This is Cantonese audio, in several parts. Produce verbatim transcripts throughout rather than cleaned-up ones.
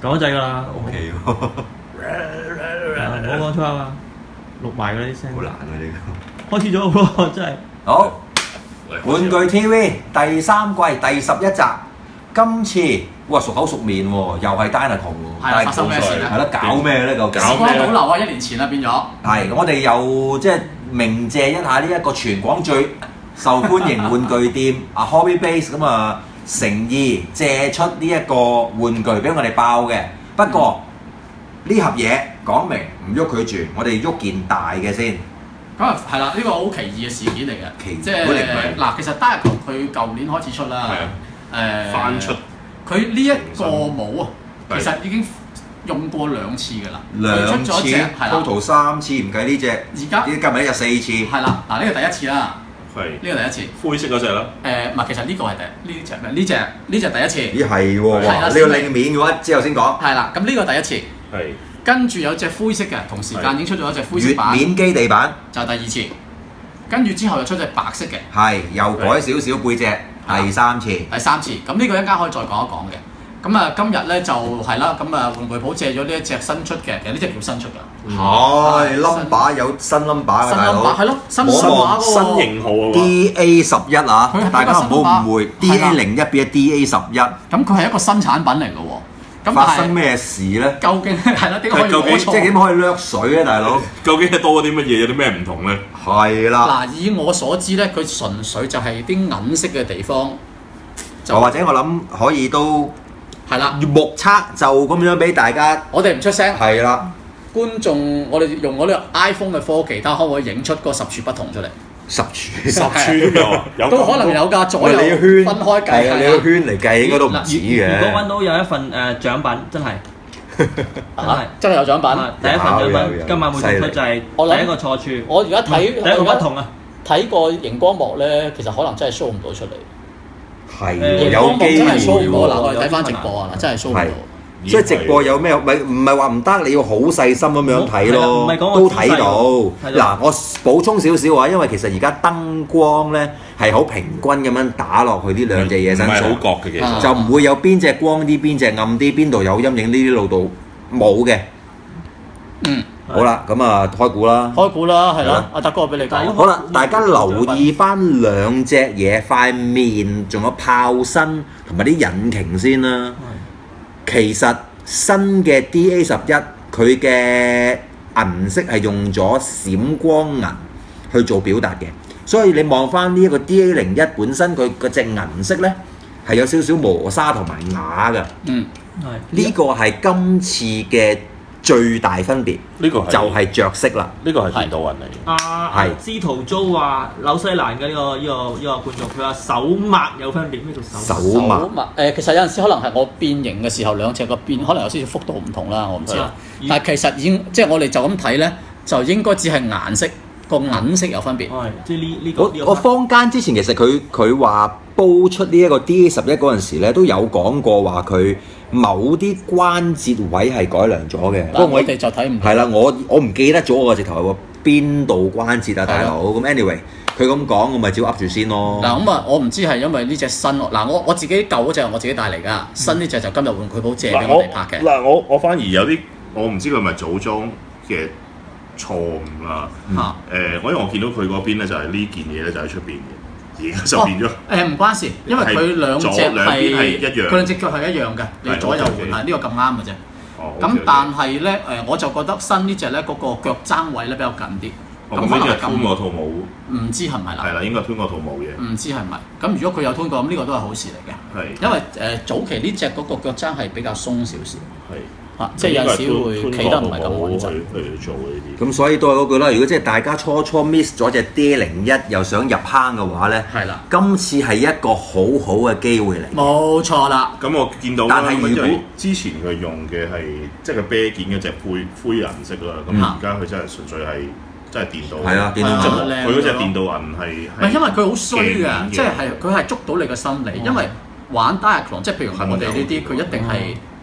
講制㗎啦。 O K 喎， 唔好講粗口啊，錄埋㗎啲聲。 好難啊呢個。開始咗喎，真係。 好，玩具 T V 第三季第十一集，今次哇熟口熟面喎，又係 Dynacon 喎。 係發生咩事咧？ 係咯，搞咩咧？究竟？ 時光倒流啊！一年前啦變咗。 係，我哋又即係鳴謝一下呢一個全廣最受歡迎玩具店啊 Hobby Base 咁啊，誠意借出呢一個玩具俾我哋爆嘅。不過呢盒嘢講明唔喐佢住，我哋喐件大嘅先。 咁啊係啦，呢個好奇異嘅事件嚟嘅， 奇即係嗱，其實 Dynacon 佢舊年開始出啦，誒翻出佢呢一個帽啊，其實已經用過兩次㗎啦， 兩次 total 三次，唔計呢隻。 而家呢今日就四次。 係啦，嗱呢個第一次啦， 係呢個第一次。 灰色嗰隻啦。 誒唔係，其實呢個係第呢隻咩？呢隻呢隻第一次。 咦係喎，呢個另面嘅話之後先講。 係啦，咁呢個第一次。 係。 跟住有隻灰色嘅，同時間已經出咗一隻灰色版。 月面基地版就係第二次。跟住之後又出隻白色嘅。 係，又改少少背脊，第三次。 第三次，咁呢個一陣間可以再講一講嘅。咁啊，今日咧就係啦，咁啊玩具鋪借咗呢一隻新出嘅，其實呢隻叫新出㗎。 係，number有新 number 嘅大佬。 係咯，新 number 喎。 新型號啊 D A 十一啊，大家唔好誤會 ，D A 零一變咗 D A 十一。 咁佢係一個新產品嚟㗎喎。咁發生咩事咧？ 究竟係啦，點解可以攞錯？ 即係點可以掠水咧，大佬？ 究竟係多咗啲乜嘢？有啲咩唔同咧？ 係啦。 嗱，以我所知咧，佢純粹就係啲銀色嘅地方。 就或者我諗可以都係啦， 目測就咁樣俾大家。 我哋唔出聲。 係啦。 觀眾，我哋用我呢個 iPhone 嘅科技，睇下可唔可以影出嗰十處不同出嚟？ 十處， 十處都有啊，有都可能有㗎，左右分開計。 係啊，你個圈嚟計應該都唔止嘅。 如果揾到有一份誒獎品，真係真係真係有獎品。 第一份獎品今晚會送出就係第一個錯處。 我而家睇第一個不同啊！ 睇個熒光幕咧，其實可能真係 show 唔到出嚟。 係有機會喎。 嗱，我哋睇翻直播啊，真係 show 唔到。 所以直播有咩？咪唔係話唔得，你要好細心咁樣睇咯，都睇到。嗱，我補充少少啊，因為其實而家燈光咧係好平均咁樣打落去呢兩隻嘢身上， 唔係好角嘅其實， 就唔會有邊隻光啲、邊隻暗啲、邊度有陰影呢啲路度冇嘅。 嗯， 好啦，咁啊開估啦。 開估啦，係啦，阿達哥俾你講。 好啦，大家留意翻兩隻嘢，塊面仲有炮身同埋啲引擎先啦。其實新嘅 D A 十一佢嘅銀色係用咗閃光銀去做表達嘅，所以你望翻呢一個 D A 零一本身佢嗰隻銀色咧係有少少磨砂同埋瓦嘅。 嗯， 係呢個係今次嘅最大分別。 呢個就係着色啦。 呢個係電導人嚟嘅。 啊，係司徒租話紐西蘭嘅呢個呢個呢個觀眾，佢話手抹有分別，咩叫手手抹？ 手抹誒，其實有陣時可能係我變形嘅時候，兩隻個變可能有少少幅度唔同啦，我唔知啦。但係其實已經即係我哋就咁睇咧，就應該只係顏色個銀色有分別。 係，即係呢呢個。 我我坊間之前其實佢佢話煲出呢一個 D A 十一嗰陣時咧，都有講過話佢某啲關節位係改良咗嘅。不過我哋就睇唔到。 係啦，我我唔記得咗我直頭係邊度關節啊，大佬。咁 anyway，佢咁講，我咪照噏住先咯。 嗱咁啊，我唔知係因為呢隻新嗱，我我自己舊嗰隻我自己帶嚟㗎，新呢隻就今日玩具鋪借俾我哋拍嘅。 嗱，我我反而有啲我唔知佢係咪組裝嘅錯誤啦。嚇誒，我因為我見到佢嗰邊咧就係呢件嘢咧就喺出邊嘅，而家就變咗。 誒唔關事，因為佢兩隻係一樣， 佢兩隻腳係一樣嘅，你左右換係呢個咁啱嘅啫。咁但係咧誒，我就覺得新呢隻咧嗰個腳踭位咧比較緊啲。 咁可能係吞嗰套冇， 唔知係咪啦？ 係啦，應該係吞嗰套冇嘅。 唔知係咪？咁如果佢有吞過，咁呢個都係好事嚟嘅。 係。 因為誒早期呢隻嗰個腳踭係比較鬆少少。 係。 嚇，即係有時會企得唔係咁穩陣。 去做呢啲。 咁所以都係嗰句啦，如果即係大家初初 miss 咗隻 D 零一又想入坑嘅話咧， 係啦， 今次係一個好好嘅機會嚟。 冇錯啦。 咁我見到但係如果之前佢用嘅係即係個啤件嗰隻灰灰銀色啦，咁而家佢真係純粹係。真係電導， 係啊，電導銀，佢嗰隻電導銀係唔係因為佢好衰嘅，即係係佢係捉到你嘅心理，因為玩 Dynacon 即係譬如我哋呢啲，佢一定係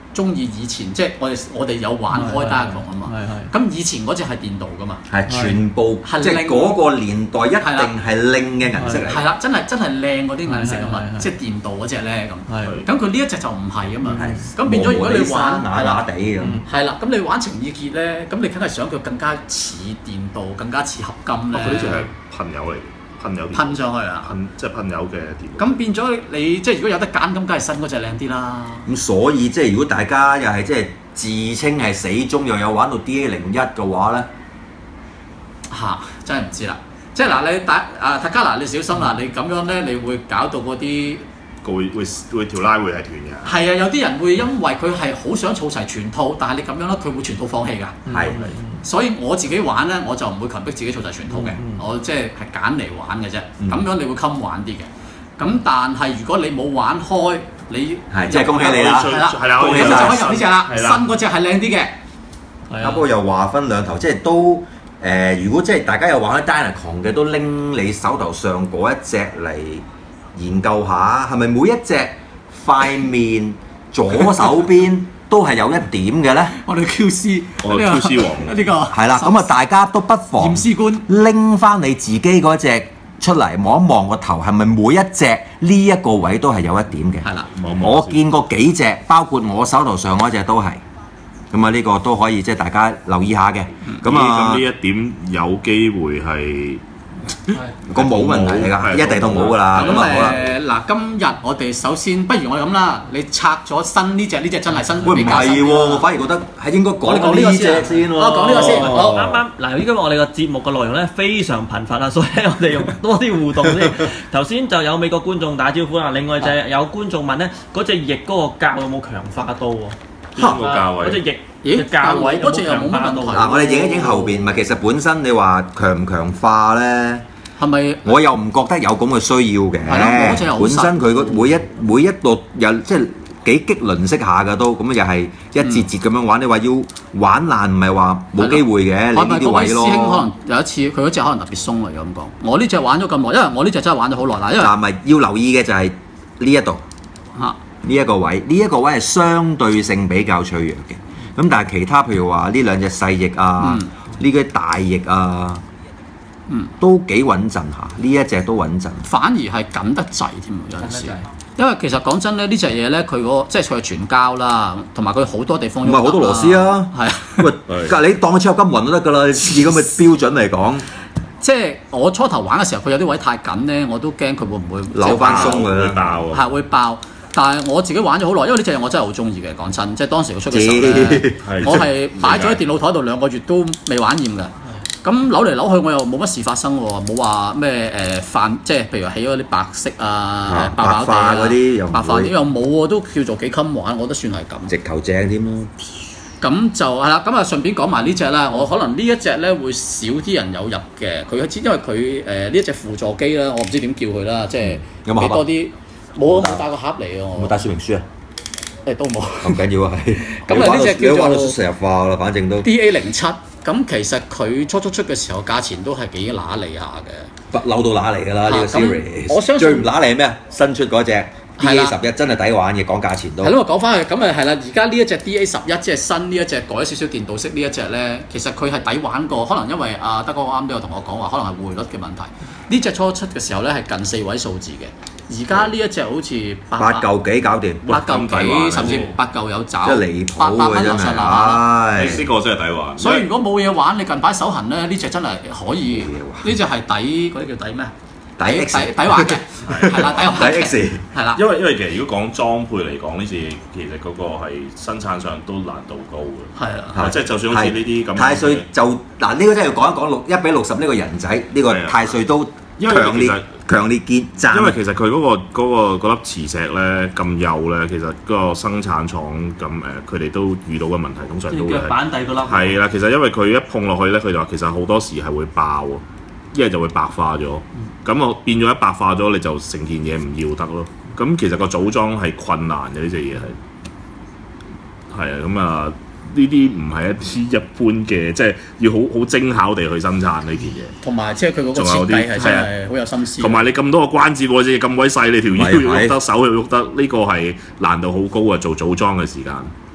中意以前，即係我哋我哋有玩開 Diaclone 啊嘛。咁以前嗰隻係電鍍噶嘛。 係全部即係嗰個年代一定係靚嘅銀色嚟。 係啦，真係真係靚嗰啲銀色啊嘛，即係電鍍嗰隻咧咁。咁佢呢一隻就唔係啊嘛。咁變咗如果你玩啞啞地咁。 係啦，咁你玩情意結咧，咁你梗係想佢更加似電鍍，更加似合金咧。 佢呢隻係噴油嚟嘅，噴油噴上去啊！ 噴即係噴油嘅電。 咁變咗你即係如果有得揀，咁梗係新嗰隻靚啲啦。 咁所以即係如果大家又係即係自稱係死忠，又有玩到 D A 零一嘅話咧， 嚇真係唔知啦。即係嗱，你打啊塔加拿，你小心啦！你咁樣咧，你會搞到嗰啲會會會條拉會係斷嘅。 係啊，有啲人會因為佢係好想儲齊全套，但係你咁樣咧，佢會全套放棄㗎。 係。 所以我自己玩咧，我就唔會強迫自己儲齊全套嘅，我即係係揀嚟玩嘅啫。咁樣你會襟玩啲嘅。咁但係如果你冇玩開，你係即係恭喜你啦， 係啦， 恭喜你就可以入呢隻啦。新嗰隻係靚啲嘅。 啊，不過又話分兩頭，即係都誒，如果即係大家有玩 Diaclone 嘅，都拎你手頭上嗰一隻嚟研究下，係咪每一隻塊面左手邊都係有一點嘅咧？ 我哋 Q C， 我 Q C 王呢個係啦，咁啊大家都不妨驗屍官拎翻你自己嗰隻出嚟望一望個頭，係咪每一隻呢一個位都係有一點嘅？ 係啦， 我見過幾隻，包括我手頭上嗰隻都係。咁啊呢個都可以即係大家留意下嘅。咁啊， 咁呢一點有機會係個冇問題嚟㗎，一定都冇㗎啦。咁啊好啦。 誒嗱，今日我哋首先，不如我哋咁啦，你拆咗新呢隻，呢隻真係新。 喂唔係喎，我反而覺得係應該講呢隻先喎。 我講呢個先。好， 啱啱嗱，依家我哋個節目嘅內容咧非常頻繁啦，所以我哋用多啲互動先。頭先就有美國觀眾打招呼啦，另外就係有觀眾問咧，嗰隻翼嗰個價有冇強化到喎？ 邊個價位？ 嗰隻翼咦？ 價位嗰隻又冇乜問題。 嗱，我哋影一影後邊，唔係其實本身你話強唔強化咧？ 係咪？ 我又唔覺得有咁嘅需要嘅。 係咯， 本身佢個每一每一度又即係幾激輪式下嘅都，咁又係一節節咁樣玩。你話要玩爛唔係話冇機會嘅，你呢啲位咯。 師兄可能有一次佢嗰隻可能特別鬆嚟咁講。我呢隻玩咗咁耐，因為我呢隻真係玩咗好耐啦。因為但係要留意嘅就係呢一度嚇。 呢一個位，呢、這、一個位係相對性比較脆弱嘅。咁但係其他譬如話呢兩隻細翼啊，呢啲、嗯、大翼啊，嗯，都幾穩陣下。呢一隻都穩陣。反而係緊得滯添，有陣時。因為其實講真咧，呢隻嘢咧，佢個即係佢係全膠啦，同埋佢好多地方唔係好多螺絲啊。係啊，喂，隔你當佢超合金雲都得㗎啦。以咁嘅標準嚟講。 即係我初頭玩嘅時候，佢有啲位太緊咧，我都驚佢會唔會扭翻鬆嘅會爆啊。 係會爆。但係我自己玩咗好耐，因為呢隻嘢我真係好中意嘅。講真，即係當時佢出嘅時候咧，我係擺咗喺電腦台度兩個月都未玩厭㗎。咁扭嚟扭去我又冇乜事發生喎，冇話咩誒泛，即係譬如起嗰啲白色啊、爆爆地啊嗰啲， 白化啲又冇喎，都叫做幾襟玩，我覺得算係咁。 直頭正添咯。 咁就係啦，咁啊順便講埋呢隻啦，我可能呢一隻咧會少啲人有入嘅，佢因為佢誒呢一隻輔助機啦，我唔知點叫佢啦，即係俾多啲。冇冇帶個盒嚟啊！ 有冇帶說明書啊？ 誒都冇。 咁緊要啊！係。 咁啊呢隻叫做玩到成日化啦，反正都。D A 零七，咁其實佢初初出嘅時候價錢都係幾揦脷下嘅。 不嬲到揦嚟㗎啦呢個 series。 我相信最唔揦脷係咩啊？新出嗰隻 D A 十一真係抵玩嘅，講價錢都。 係咯，講翻去咁啊係啦，而家呢一隻 D A 十一即係新呢一隻改少少電鍍式呢一隻咧，其實佢係抵玩過，可能因為阿德哥啱都有同我講話，可能係匯率嘅問題。呢隻初出嘅時候咧係近四位數字嘅。而家呢一隻好似八嚿幾搞掂， 八嚿幾甚至八嚿有找， 即係離譜八百蚊樓上啦。 係呢個真係抵玩。 所以如果冇嘢玩，你近排手痕咧，呢隻真係可以。呢隻係抵嗰啲叫抵咩？ 抵 X 抵抵玩嘅，係啦，抵玩嘅。 抵 X 係啦。 因為因為其實如果講裝配嚟講，呢隻其實嗰個係生產上都難度高嘅。 係啊， 即係就算好似呢啲咁。 太歲就嗱呢個真係要講一講六一比六十呢個人仔，呢個太歲都強烈。強烈結贊， 因為其實佢嗰、嗰個嗰、嗰個、粒磁石咧咁幼咧，其實嗰個生產廠咁誒，佢哋都遇到嘅問題，通常都會係板底嗰粒。係啦，其實因為佢一碰落去咧，佢就話其實好多時係會爆，一係就會白化咗。咁我、嗯、變咗一白化咗，你就成件嘢唔要得咯。咁其實個組裝係困難嘅，呢隻嘢係係啊，咁啊。呢啲唔係一啲一般嘅，即係要好好精巧地去生產呢件嘢。同埋即係佢嗰個設計係真係好有心思。同埋你咁多個關節喎，即係咁鬼細，你條腰要喐得，手要喐得，呢個係難度好高啊！做組裝嘅時間。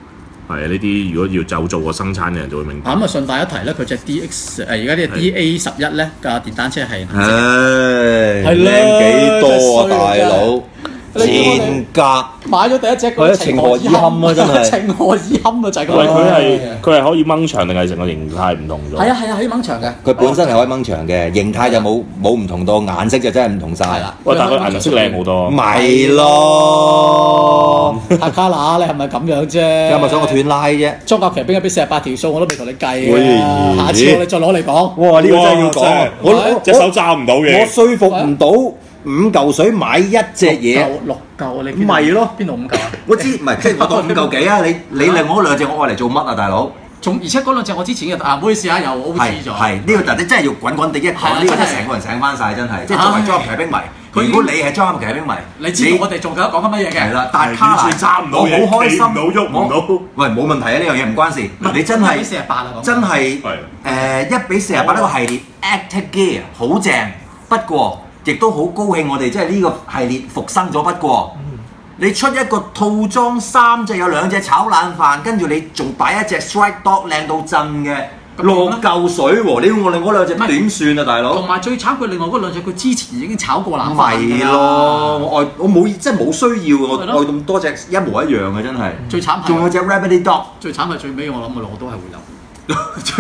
係啊，呢啲如果要就做個生產嘅人就會明白。 咁啊，順帶一提咧，佢隻 D X 誒而家呢隻 D A 十一咧架電單車係唉， 係啦靚幾多啊，大真係佬！賤格， 買咗第一隻， 佢情何以堪啊！真係情何以堪啊！就係咁。 喂，佢係佢係可以掹長定係成個形態唔同咗？ 係啊係啊，可以掹長嘅。 佢本身係可以掹長嘅，形態就冇冇唔同到，顏色就真係唔同晒。 係啦， 喂，但係佢顏色靚好多。 咪咯， 阿卡拿，你係咪咁樣啫？ 有咪想我斷拉啫？ 裝甲騎兵一邊四十八條數我都未同你計喂啊！下次我哋再攞嚟講。 哇！呢個真係要哇講， 我我隻手揸唔到我嘅。 說服唔到五嚿水買一隻嘢。 六嚿啊！你咪咯邊度五嚿啊？ 我知唔係，即係我當五嚿幾啊？你你另外嗰兩隻我愛嚟做乜啊，大佬？ 仲而且嗰兩隻我之前嘅啊，唔好意思啊，又 O 係 T 咗。 係呢個，但你真係要滾滾地一講，呢個真係成個人醒翻晒，真係。即係作為裝甲騎兵迷，如果你係裝甲騎兵迷， 你知道我哋仲緊講緊乜嘢嘅？ 係啦，但係卡完全揸唔到我嘢好開心， 企唔到喐唔到我喂，冇問題啊！呢樣嘢唔關事。你真一比係四十八啊，講真係係誒一比四十八呢個系列 Active Gear 好正，不過亦都好高興我哋即係呢個系列復生咗。不過你出一個套裝三隻有兩隻炒冷飯，跟住你仲擺一隻 Strike Dog 靚到震嘅六嚿水喎！你要我哋嗰兩隻點算啊，大佬？ 同埋最慘，佢另外嗰兩隻佢之前已經炒過冷飯咪㗎啦咯，我愛我冇即係冇需要，我係咯愛咁多隻一模一樣嘅真係。 最慘係仲有隻 Rabbity Dog。 最慘係最尾，我諗我我都係會有。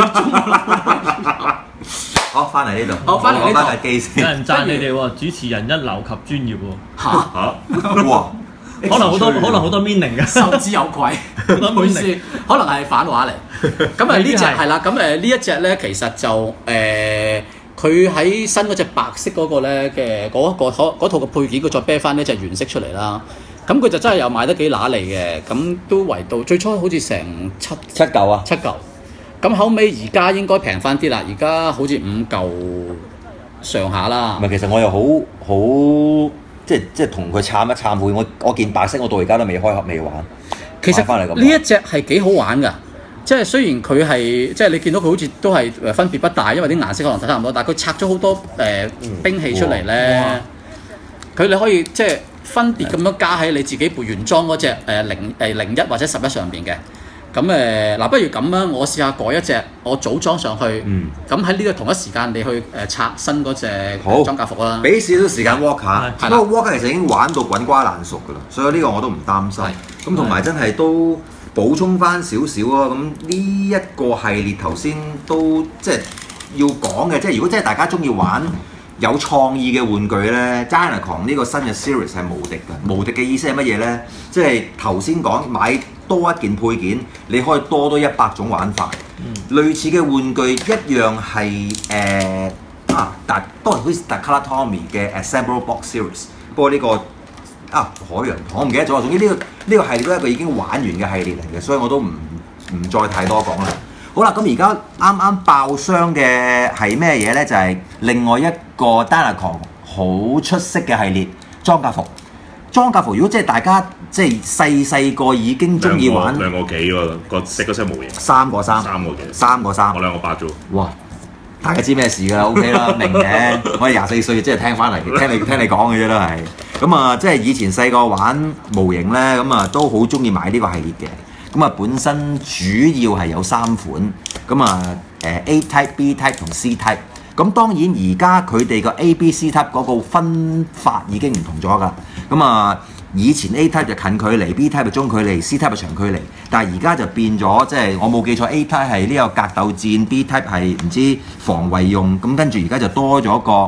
好，翻嚟呢度。 好返嚟呢度翻嚟機有先。 人讚你哋喎，主持人一流及專業喎。 嚇！ 嚇！ 哇！ 可能好多可能好多 meaning 嘅。 受之有愧，唔好意思，可能係反話嚟。咁啊呢隻係啦，咁誒呢一隻咧其實就誒佢喺新嗰隻白色嗰個咧嘅嗰一個嗰套嘅配件，佢再啤翻呢隻原色出嚟啦。咁佢就真係又賣得幾揦脷嘅，咁都圍到最初好似成七七嚿啊！ 七嚿，咁後尾而家應該平翻啲啦，而家好似五嚿上下啦唔。係，其實我又好好即係即係同佢懺一懺悔。我我件白色我到而家都未開盒未玩。 其實買返嚟咁呢一隻係幾好玩㗎，即係雖然佢係即係你見到佢好似都係誒分別不大，因為啲顏色可能差唔多，但係佢拆咗好多誒、呃、兵器出嚟咧，佢你可以即係分別咁樣加喺你自己部原裝嗰隻誒零誒零一或者十一上邊嘅。咁誒嗱，不如咁啦，我試下改一隻，我組裝上去。 嗯。 咁喺呢個同一時間，你去誒拆新嗰隻好裝甲服啦。 俾少少時間 Walker， 係不過 Walker 其實已經玩到滾瓜爛熟㗎啦，所以呢個我都唔擔心。咁同埋真係都補充翻少少啊！咁呢一個系列頭先都即係要講嘅，即係如果真係大家中意玩有創意嘅玩具咧 Dynacon 呢個新嘅 series 係無敵嘅。無敵嘅意思係乜嘢咧？即係頭先講買多一件配件，你可以多多一百種玩法。嗯、類似嘅玩具一樣係誒、呃、啊，但當然好似 Takara Tomy 嘅 Assemble Box Series， 不過呢、這個啊海洋堂我唔記得咗。總之呢、這個呢、這個系列都係一個已經玩完嘅系列嚟嘅，所以我都唔唔再太多講啦。好啦，咁而家啱啱爆箱嘅係咩嘢咧？就係、是、另外一個 Dynacon 好出色嘅系列裝甲服。裝甲服如果即係大家即係細細個已經中意玩兩個幾喎，個色嗰隻模型。 三個三， 三個幾， 三個三， 我兩個八啫喎。 哇！大家知咩事㗎啦 ？OK 啦，明嘅。我哋廿四歲，即係聽翻嚟，聽你聽你講嘅啫都係。咁啊，即係以前細個玩模型咧，咁啊都好中意買呢個系列嘅。咁啊，本身主要係有三款，咁啊誒 A type、B type 同 C type。咁當然而家佢哋個 A、B、C type 嗰個分法已經唔同咗㗎。咁啊，以前 A type 就近距離，B type 就中距離，C type 就長距離。但係而家就變咗，即係我冇記錯 ，A type 係呢個格鬥戰，B type 係唔知防衞用。咁跟住而家就多咗個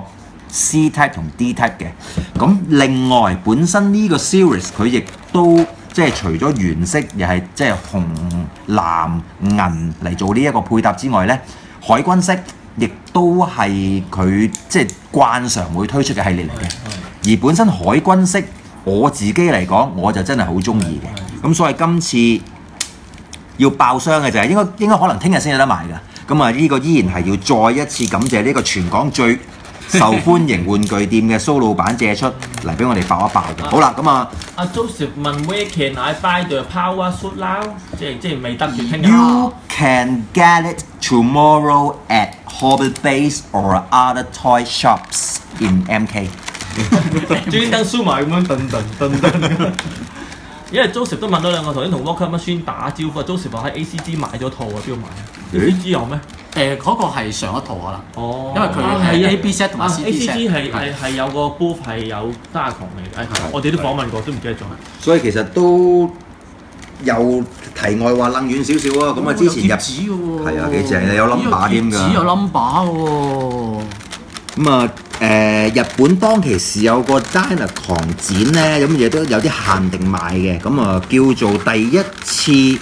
C type 同 D type 嘅。咁另外本身呢個 series 佢亦都即係除咗原色又係即係紅、藍、銀嚟做呢一個配搭之外咧，海軍色亦都係佢即係慣常會推出嘅系列嚟嘅。而本身海軍色我自己嚟講，我就真係好中意嘅。咁所以今次要爆箱嘅就係應該應該可能聽日先有得賣㗎。咁啊，呢個依然係要再一次感謝呢個全港最受歡迎玩具店嘅蘇老闆借出嚟俾我哋爆一爆嘅。好啦，咁啊， 阿 Joseph 問 Where can I buy the power suit now？ 即係即係未得住聽日。 You can get it tomorrow at Hobby Base or other toy shops in M K。 專登輸埋咁樣，噔噔噔噔。 因為 Joseph 都問咗兩個，頭先同 Rocket Machine 打招呼啊 ，Joseph 話喺 A C G 買咗套啊，邊度買啊？A C G 有咩？ 誒嗰個係上一套可能， 哦， 因為佢係 A B set 同埋 C A D C G set 係係係有個 booth 係有單狂嚟嘅，我哋都訪問過，都唔記得咗。 所以其實都有題外話楞遠少少啊。咁啊，之前入紙嘅喎， 係啊，幾正啊，有 number 添㗎。 紙有 number 喎。 咁啊誒，日本當其時有個 Dynacon 展咧，咁亦都有啲限定賣嘅。咁啊，叫做第一次誒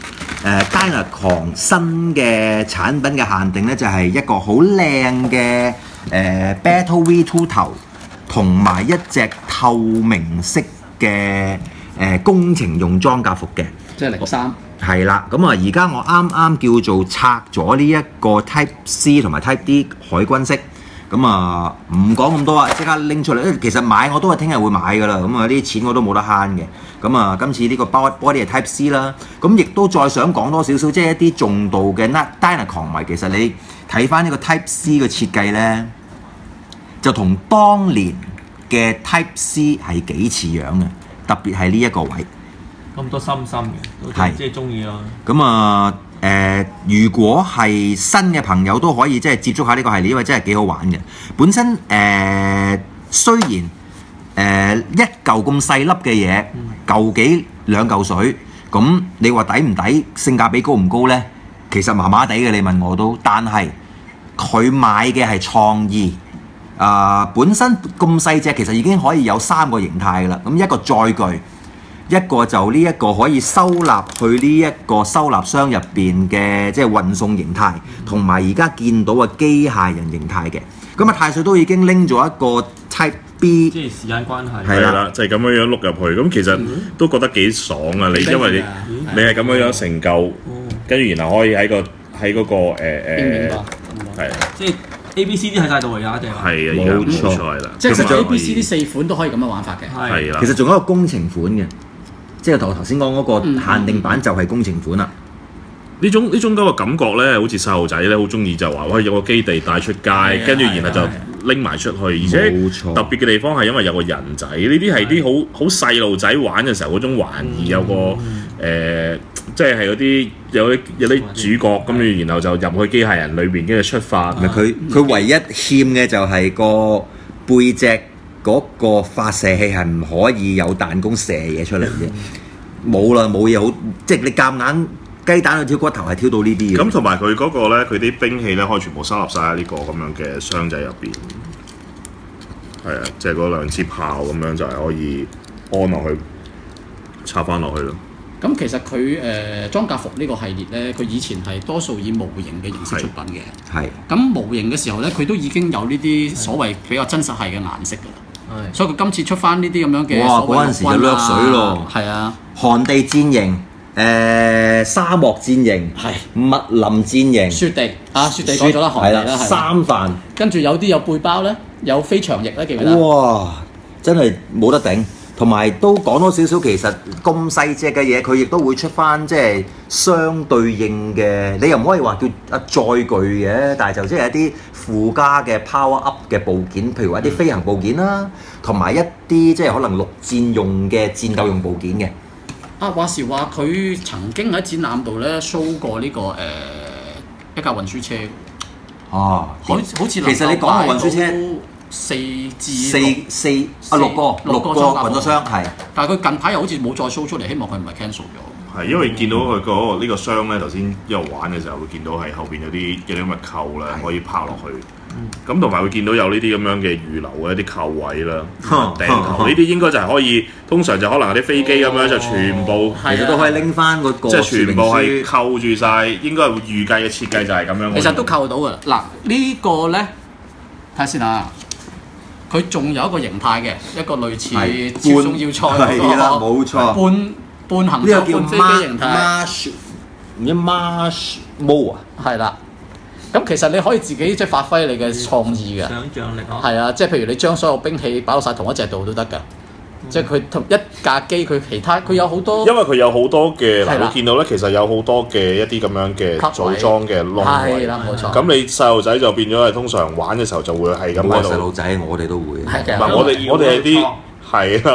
Dynacon 新嘅產品嘅限定咧，就係一個好靚嘅誒 Battle V 二 頭，同埋一隻透明色嘅誒工程用裝甲服嘅。 即係零三。 係啦，咁啊而家我啱啱叫做拆咗呢一個 Type C 同埋 Type D 海軍式。咁啊，唔講咁多啊，即刻拎出嚟。因為其實買我都係聽日會買㗎啦。咁啊，啲錢我都冇得慳嘅。咁啊，今次呢個 body 係 Type C 啦。咁亦都再想講多少少，即係一啲重度嘅 Dynacon 迷。其實你睇翻呢個 Type C 嘅設計咧，就同當年嘅 Type C 係幾似樣嘅，特別係呢一個位。 咁多心心嘅，都即係中意咯。 咁啊〜誒、呃，如果係新嘅朋友都可以即係接觸下呢個系列，因為真係幾好玩嘅。本身誒、呃、雖然誒、呃、一嚿咁細粒嘅嘢，嚿幾兩嚿水，咁你話抵唔抵？性價比高唔高呢？其實麻麻地嘅，你問我都。但係佢買嘅係創意，啊、呃、本身咁細隻，其實已經可以有三個形態㗎啦。咁一個載具。一個就呢一個可以收納去呢一個收納箱入邊嘅即係運送形態，同埋而家見到嘅機械人形態嘅。咁啊，太歲都已經拎咗一個 Type B， 即係時間關係。 係啦， 就係咁樣樣碌入去。咁其實都覺得幾爽啊！你因為你你係咁樣樣成嚿，跟住然後可以喺個喺嗰個誒誒係即係 A B C D 喺晒度而家，定係？ 係啊，而家冇錯係啦。 即係其實 A B C D 四款都可以咁樣玩法嘅。 係啦。 其實仲有一個工程款嘅。即係頭頭先講嗰個限定版就係工程款啦。 呢種呢種嗰個感覺咧，好似細路仔咧好中意就話，喂有個基地帶出街，跟住然後就拎埋出去，而且特別嘅地方係因為有個人仔，呢啲係啲好好細路仔玩嘅時候嗰種玩意，有個誒，即係係嗰啲有啲有啲主角，跟住然後就入去機械人裏邊，跟住出發。 佢佢唯一欠嘅就係個背脊。嗰個發射器係唔可以有彈弓射嘢出嚟嘅，冇啦冇嘢好，即係你夾硬雞蛋去挑骨頭係挑到呢啲嘅。 咁同埋佢嗰個咧，佢啲兵器咧可以全部收納晒喺呢個咁樣嘅箱仔入邊。係啊，即係嗰兩支炮咁樣就係可以安落去，插翻落去咯。 咁其實佢誒、呃、裝甲服呢個系列咧，佢以前係多數以模型嘅形式出品嘅。係。咁模型嘅時候咧，佢都已經有呢啲所謂比較真實係嘅顏色㗎啦。係。所以佢今次出翻呢啲咁樣嘅哇！嗰陣時就掠水咯。 係啊。 寒地戰營、誒、呃、沙漠戰營、係密林戰營、 雪地啊，雪地講咗啦，寒地啦， 三範。 跟住有啲有背包咧，有飛翔翼咧，記唔記得？ 哇！真係冇得頂。同埋都講多少少，其實咁細隻嘅嘢，佢亦都會出翻即係相對應嘅，你又唔可以話叫啊載具嘅，但係就即係一啲附加嘅 power up 嘅部件，譬如話一啲飛行部件啦，同埋一啲即係可能陸戰用嘅戰鬥用部件嘅。 啊話時話佢曾經喺展覽度咧 show 過呢、這個誒、呃、一架運輸車。哦、啊，好好似其實你講嘅運輸車。 四至四四啊六個六個運咗箱係， 但係佢近排又好似冇再 show 出嚟，希望佢唔係 cancel 咗。 係因為見到佢個呢個箱咧，頭先一路玩嘅時候會見到係後邊有啲有啲咁嘅扣咧，可以拍落去。咁同埋會見到有呢啲咁樣嘅預留嘅一啲扣位啦，頂扣呢啲應該就係可以，通常就可能有啲飛機咁樣就全部其實都可以拎翻嗰個， 即係全部係扣住晒，應該係預計嘅設計就係咁樣。 其實都扣到㗎。嗱呢個咧睇下先啊。佢仲有一個形態嘅，一個類似超重要塞嗰個， 冇錯， 半半行走半飛機形態。 唔知 Marsh Mode 啊？ 係啦。咁其實你可以自己即係發揮你嘅創意嘅。 想像力啊！ 係啊，即係譬如你將所有兵器擺落晒同一隻度都得㗎。即係佢同一架機，佢其他佢有好多。因為佢有好多嘅，嗱，你見到咧，其實有好多嘅一啲咁樣嘅組裝嘅窿位。係啦，冇錯。咁你細路仔就變咗係通常玩嘅時候就會係咁喺度。 細路仔我哋都會。 係嘅。 唔係我哋我哋係啲係啊，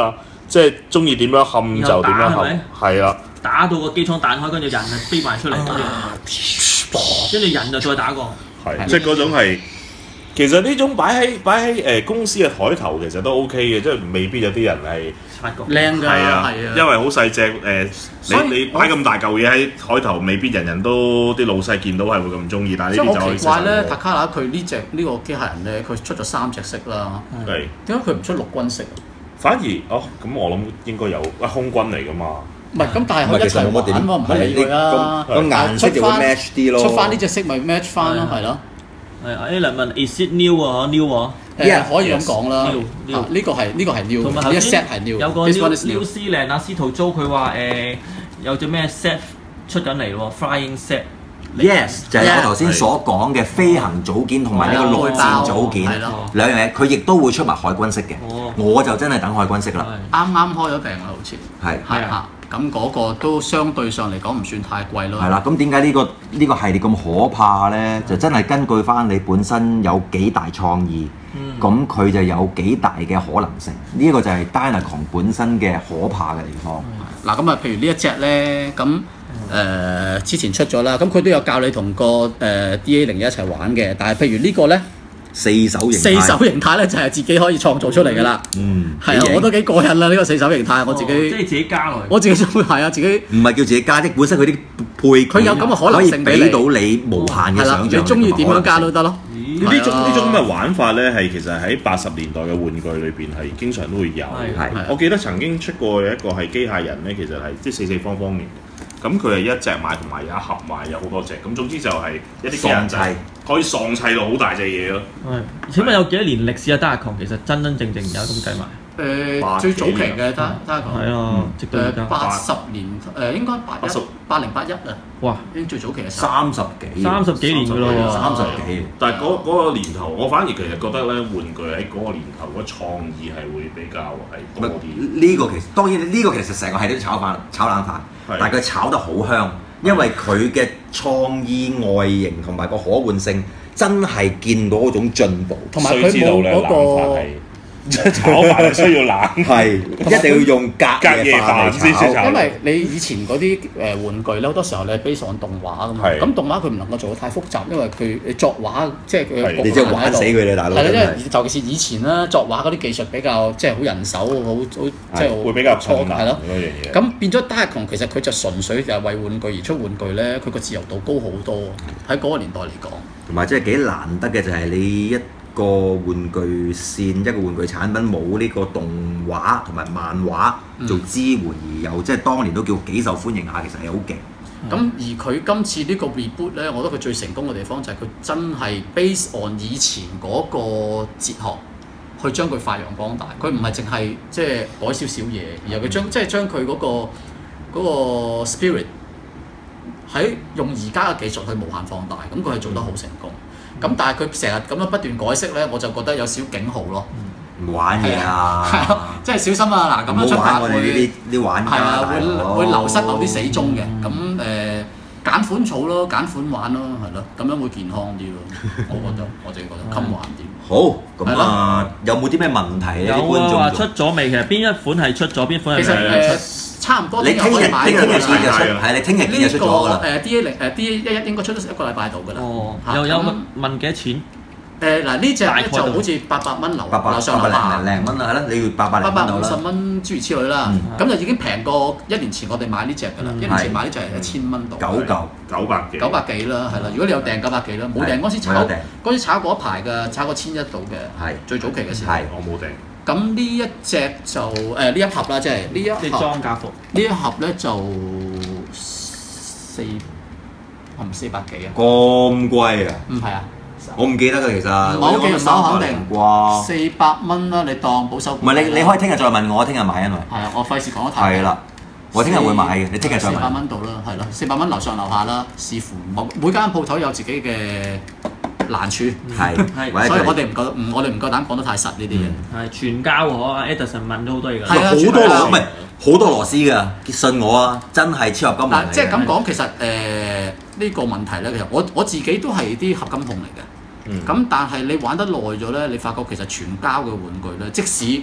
即係中意點樣冚就點樣冚，係啦。 打到個機艙彈開，跟住人就飛埋出嚟，跟住跟住人就再打過。 係，即係嗰種係。其實呢種擺喺擺喺誒公司嘅台頭其實都 OK 嘅，即係未必有啲人係靚㗎， 係啊，因為好細隻誒，你你擺咁大嚿嘢喺台頭，未必人人都啲老細見到係會咁中意，但係呢啲就可以。 所以好奇怪咧，塔卡拉佢呢隻呢個機械人咧，佢出咗三隻色啦， 係點解佢唔出陸軍色？ 反而哦，咁我諗應該有啊空軍嚟㗎嘛。 唔係咁，但係佢一齊玩喎，唔好理佢啦。 個顏色就會 match 啲咯， 出翻呢隻色咪 match 翻咯，係咯。 係啊 ，Alan 問 Is it new 啊？new 啊？ 誒可以咁講啦。呢個係呢個係 new， 同埋呢一 set 係 new。 有個 new 司令啊，司徒租佢話誒有隻咩 set 出緊嚟喎 ，flying set。 Yes， 就係我頭先所講嘅飛行組件同埋呢個陸戰組件兩樣嘢，佢亦都會出埋海軍式嘅。我就真係等海軍式啦。 啱啱開咗訂啦，好似係係啊。咁嗰個都相對上嚟講唔算太貴咯。 係啦，咁點解呢個呢個系列咁可怕咧？就真係根據翻你本身有幾大創意，咁佢就有幾大嘅可能性。呢一個就係 Dynacon 本身嘅可怕嘅地方。 嗱咁啊，譬如呢一隻咧，咁誒之前出咗啦，咁佢都有教你同個誒 D A 零一一齊玩嘅。但係譬如呢個咧， 四手形四手形態咧就係自己可以創造出嚟㗎啦。 嗯， 係啊，我都幾過癮啦！呢個四手形態，我自己即係自己加落去。 我自己都會係啊，自己唔係叫自己加的，本身佢啲配佢有咁嘅可能性俾你， 可以俾到你無限嘅想像。 你中意點樣加都得咯。 呢種呢種咁嘅玩法咧，係其實喺八十年代嘅玩具裏邊係經常都會有。 係， 我記得曾經出過一個係機械人咧，其實係即係四四方方面嘅。咁佢係一隻賣同埋有一盒賣，有好多隻。咁總之就係一啲機械人仔可以喪砌到好大隻嘢咯。 係，請問有幾多年歷史啊？Dynacon其實真真正正有咁計埋。 誒最早期嘅得得講係啊，直到而家八十年誒應該八一八零八一啊， 哇！ 已經最早期嘅時候三十幾三十幾年㗎咯喎， 三十幾。 但係嗰嗰個年頭，我反而其實覺得咧，玩具喺嗰個年頭嗰創意係會比較係多啲。 呢個其實當然呢個其實成個係啲炒飯炒冷飯，但係佢炒得好香，因為佢嘅創意外形同埋個可換性真係見到嗰種進步。 同埋佢冇嗰個。 炒飯係需要冷， 係一定要用隔夜飯先炒。 因為你以前嗰啲誒玩具咧，好多時候你係 base on 動畫噶嘛，咁動畫佢唔能夠做得太複雜，因為佢你作畫即係佢你即係玩死佢哋大佬。 係啦，因為尤其是以前啦，作畫嗰啲技術比較即係好人手，好好即係會比較錯係咯嗰樣嘢。 咁變咗 Dynacon其實佢就純粹就係為玩具而出玩具咧，佢個自由度高好多喺嗰個年代嚟講。 同埋即係幾難得嘅就係你一個玩具線一個玩具產品冇呢個動畫同埋漫畫做支援，而有即係當年都叫幾受歡迎下，其實係好勁。 咁、嗯、而佢今次呢個 reboot 咧，我覺得佢最成功嘅地方就係佢真係 base on 以前嗰個哲學，去將佢發揚光大。佢唔係淨係即係改少少嘢，而係佢將即係將佢嗰個嗰個 spirit 喺用而家嘅技術去無限放大。咁佢係做得好成功。咁、嗯、但係佢成日咁樣不斷改色咧，我就覺得有少警號咯。 唔玩嘢啊！ 係咯，即係小心啊！嗱，咁樣出發會呢啲玩家係啊，會會流失某啲死忠嘅。咁誒揀款草咯，揀款玩咯，係咯，咁樣會健康啲咯。我覺得，我自己覺得襟玩啲。 好，咁啊，有冇啲咩問題咧？ 有啊，話出咗未？其實邊一款係出咗，邊款係未出？ 差唔多。 你聽日聽日見就出，係你聽日見就出咗㗎啦。 誒 D A 零誒 D A 一一應該出咗一個禮拜度㗎啦。 哦，有有問幾多錢？ 誒嗱呢隻咧就好似八百蚊樓樓上樓下零蚊啊，係啦，你要八百零蚊到啦。 八百五十蚊諸如此類啦，咁就已經平過一年前我哋買呢隻㗎啦。一年前買呢隻係一千蚊度。 九嚿九百幾。 九百幾啦，係啦。如果你有訂九百幾啦，冇訂嗰時炒嗰時炒過一排㗎，炒過千一度嘅。係最早期嘅時候。 係我冇訂。 咁呢一隻就誒呢一盒啦，即係呢一盒。 裝甲服。 呢一盒咧就四，我唔四百幾啊。 咁貴啊？ 唔係啊。 我唔記得㗎，其實唔係好記，唔係好肯定啩。 四百蚊啦，你當保守。 唔係你你可以聽日再問我，聽日買因為。係啊，我費事講得太。係啦，我聽日會買嘅，你聽日再問。 四百蚊到啦，係咯，四百蚊樓上樓下啦，視乎每每間鋪頭有自己嘅難處。 係， 所以我哋唔夠，唔我哋唔夠膽講得太實呢啲嘢。 係全膠喎，Edison 問咗好多嘢㗎。 係啊， 好多螺唔係好多螺絲㗎，信我啊，真係超合金嚟。 即係咁講，其實誒呢個問題咧，其實我我自己都係啲合金控嚟嘅。咁、嗯、但係你玩得耐咗咧，你發覺其實全膠嘅玩具咧，即使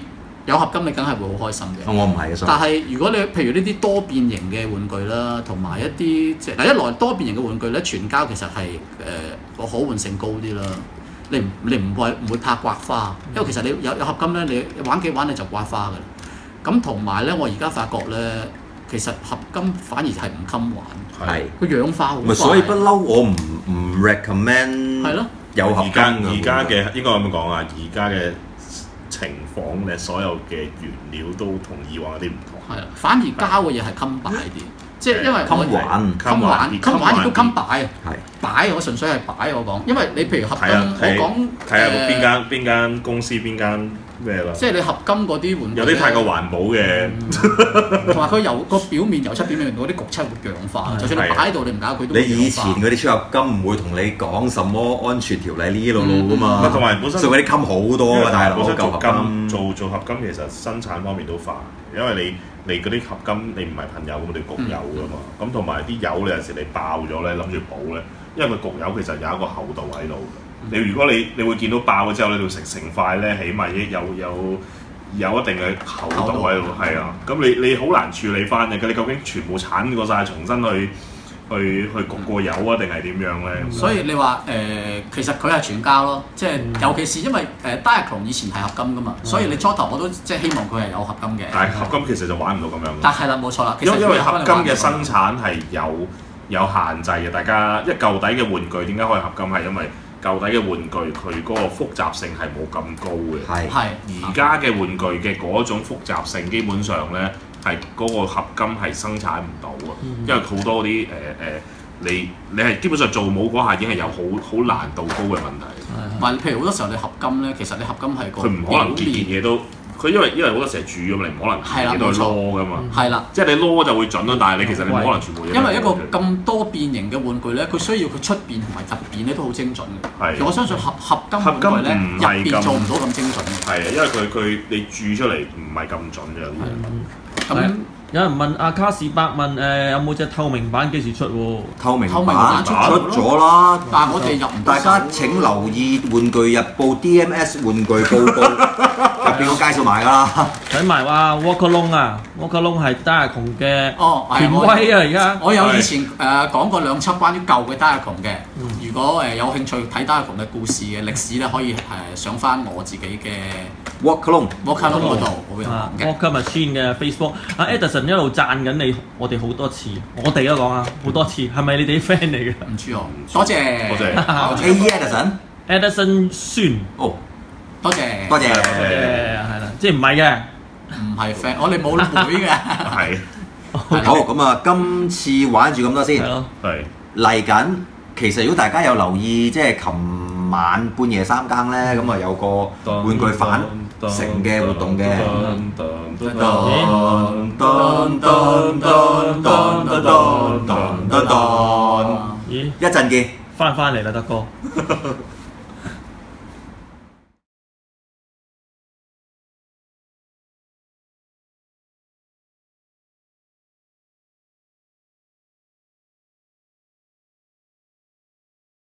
有合金你梗係會好開心嘅。 我唔係嘅， 但係如果你譬如呢啲多變形嘅玩具啦，同埋一啲即係一來多變形嘅玩具咧，全膠其實係誒個可換性高啲啦。你唔你唔會唔會怕刮花，因為其實你有有合金咧，你玩幾玩你就刮花㗎啦。咁同埋咧，我而家發覺咧，其實合金反而係唔襟玩， 係佢氧化好快。 所以不嬲我唔唔 recommend 係咯， 有合金而家嘅而家嘅應該咁講啊，而家嘅情況咧，所有嘅原料都同以往有啲唔同。 係啊，反而膠嘅嘢係襟擺啲。即係因為襟玩， 襟玩，襟玩亦都襟擺啊！ 係擺，我純粹係擺我講，因為你譬如合金，我講睇下邊間邊間公司邊間咩啦。 即係你合金嗰啲玩具， 有啲太過環保嘅， 同埋佢油個表面油漆表面嗰啲焗漆會氧化，就算你擺喺度你唔搞佢都會氧化。 你以前嗰啲超合金唔會同你講什麼安全條例呢路路噶嘛， 同埋本身做嗰啲襟好多啊，大佬。 本身做金做做合金其實生產方面都快，因為你。你嗰啲合金你唔係噴油咁，你焗油噶嘛。咁同埋啲油你有時你爆咗咧，諗住補咧，因為佢焗油其實有一個厚度喺度嘅。你如果你你會見到爆咗之後咧，你成成塊咧，起碼有有有一定嘅厚度喺度，係啊。咁你你好難處理翻嘅，你究竟全部剷過晒，重新去去去焗過油啊，定係點樣咧？ 所以你話誒、呃，其實佢係全膠咯，即係、嗯、尤其是因為誒 Diaclone 以前係合金噶嘛，嗯、所以你初頭我都即係希望佢係有合金嘅。 但係合金其實就玩唔到咁樣。 但係啦，冇錯啦， 因因為合金嘅生產係有有限制嘅，大家一舊底嘅玩具點解可以合金？係因為舊底嘅玩具佢嗰個複雜性係冇咁高嘅。 係係。 而家嘅玩具嘅嗰種複雜性基本上咧。係嗰個合金係生產唔到啊，嗯、因為好多啲誒誒，你你係基本上做模嗰下已經係有好好難度高嘅問題。 同埋譬如好多時候你合金咧，其實你合金係個佢唔可能件件嘢都，佢因為因為好多時係煮咁，你唔可能件件都去攞噶嘛。係啦，即係你攞就會準咯，但係你其實你唔可能全部嘢。 因為一個咁多變形嘅玩具咧，佢需要佢出邊同埋入邊咧都好精準嘅。係，我相信合合金玩具咧入邊做唔到咁精準嘅。 係啊，因為佢佢你鑄出嚟唔係咁準嘅。 咁有人問阿卡士伯問誒、呃、有冇隻透明版幾時出喎？ 透明版出咗啦， 但係我哋入唔到。 大家請留意《玩具日報》D M S 玩具報告入邊會介紹埋㗎啦。睇埋話 Walker-Long 啊 ，Walker-Long 係 Diaclone 嘅哦權威啊！而家我有以前誒、呃、講過兩輯關於舊嘅 Diaclone 嘅，嗯、如果誒有興趣睇 Diaclone 嘅故事嘅歷史咧，可以誒上翻我自己嘅。 Walker-Long Walker-Long 嗰度好有嘅 Walker Machine 嘅 Facebook， 阿 Edison 一路讚緊你，我哋好多次，我哋都講啊好多次，係咪你哋啲 friend 嚟嘅？ 唔知喎，多謝多謝 A E Edison，Edison 孫哦， 多謝多謝， 係啦，即係唔係嘅， 唔係 friend，我哋冇會嘅， 係好咁啊，今次玩住咁多先， 係嚟緊。其實如果大家有留意，即係琴晚半夜三更咧，咁啊有個玩具反城嘅活動嘅。咦？一陣見， 翻返嚟啦，德哥。